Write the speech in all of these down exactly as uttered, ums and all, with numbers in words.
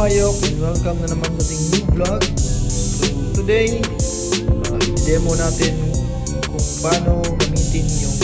kawayok, and welcome na naman sa ating new vlog. So today, uh, i-demo natin kung paano gamitin yung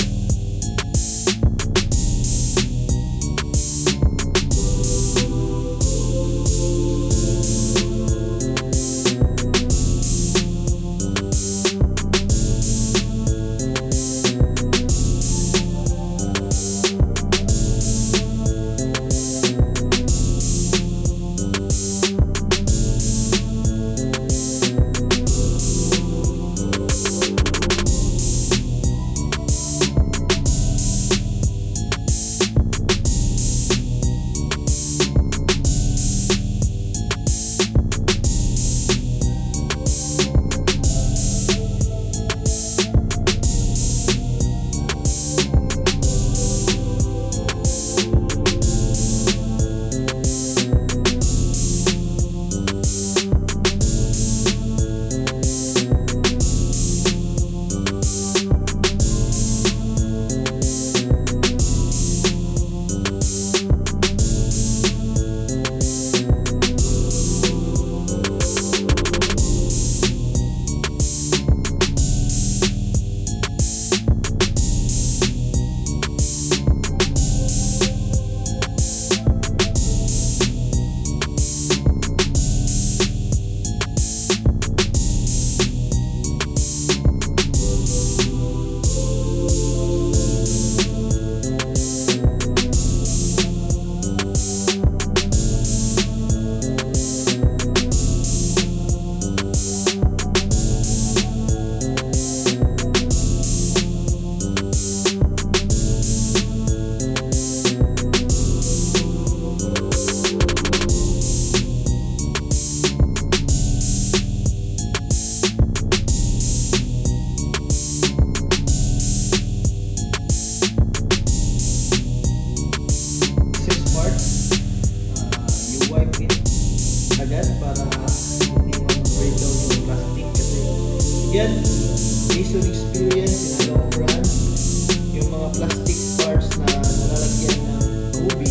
para hindi ma-breakdown yung plastic kasi yan, based on experience in a long run, yung mga plastic parts na nalalagyan ng Kobe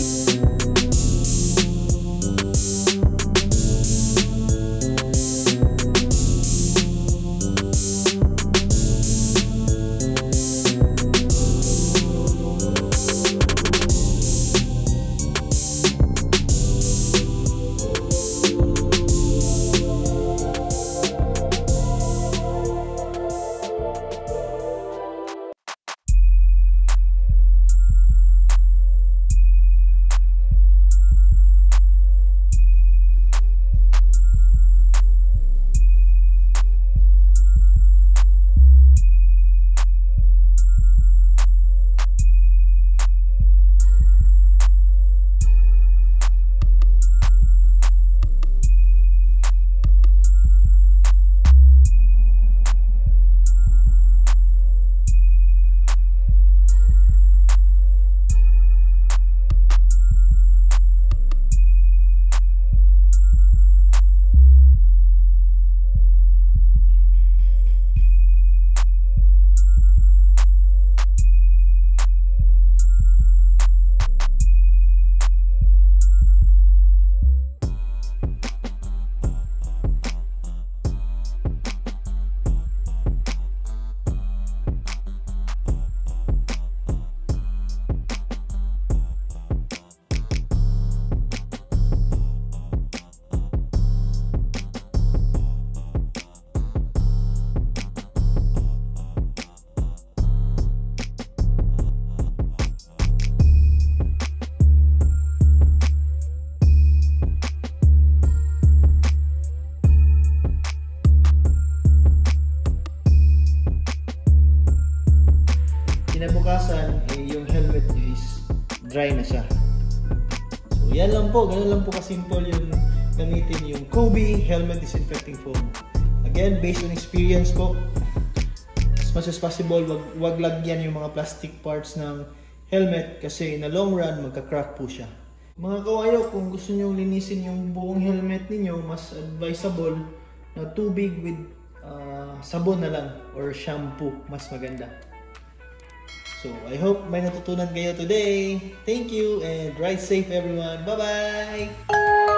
kinabukasan, eh, yung helmet nyo is dry na siya. So yan lang po, ganun lang po kasimple yung gamitin yung Kobe Helmet Disinfecting Foam. Again, based on experience po, as much as possible, wag, wag lagyan yung mga plastic parts ng helmet kasi in the long run, magka-crack po siya. Mga kawayo, kung gusto nyo linisin yung buong helmet ninyo, mas advisable na tubig with uh, sabon na lang or shampoo, mas maganda. So, I hope may natutunan kayo today. Thank you and ride safe everyone. Bye-bye!